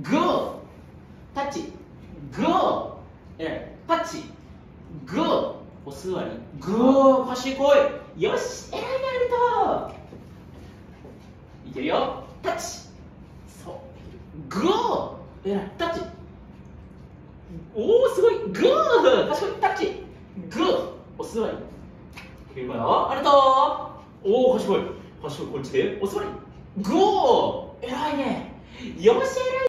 グー、タッチ、グー、タッチ、グー、お座り、グー、賢い。よし、偉いね、アルト。いけるよ、タッチ。そう、グー、偉い、タッチ。おお、すごい、グー、賢い、タッチ、グー、お座り。いけるかな、アルト。おお、賢い、賢い、こっちで、お座り。グー、偉いね。よし、偉い。